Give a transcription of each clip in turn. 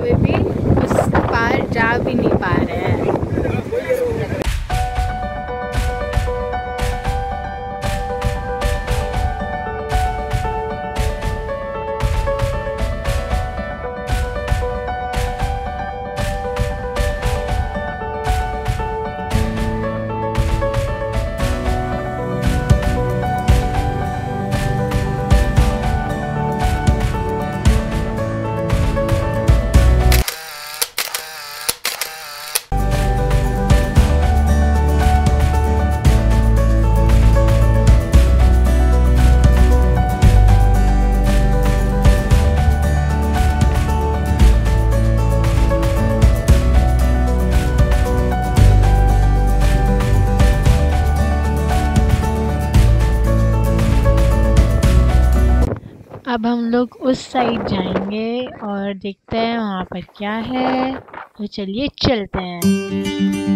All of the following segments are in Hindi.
हुए भी उस पार जा भी नहीं पा रहे हैं। अब हम लोग उस साइड जाएंगे और देखते हैं वहाँ पर क्या है। तो चलिए चलते हैं।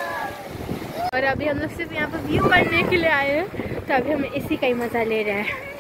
और अभी हम लोग सिर्फ यहाँ पर व्यू करने के लिए आए हैं, तो अभी हम इसी का ही मज़ा ले रहे हैं।